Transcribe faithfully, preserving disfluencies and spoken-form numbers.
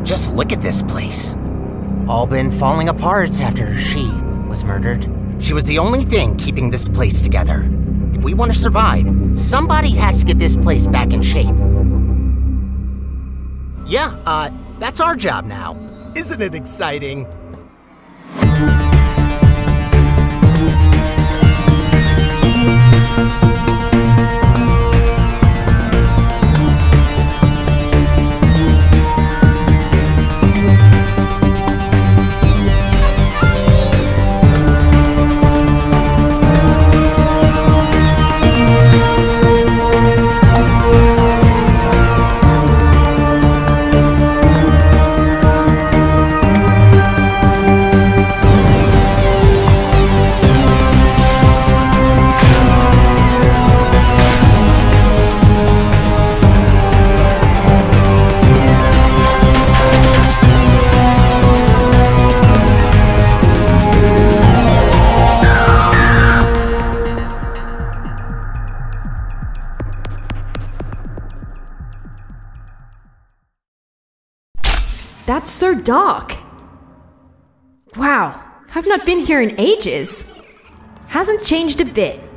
Just look at this place. All been falling apart after she was murdered. She was the only thing keeping this place together. If we want to survive, somebody has to get this place back in shape. Yeah, uh, that's our job now. Isn't it exciting? That's Sir Doc. Wow, I've not been here in ages. Hasn't changed a bit.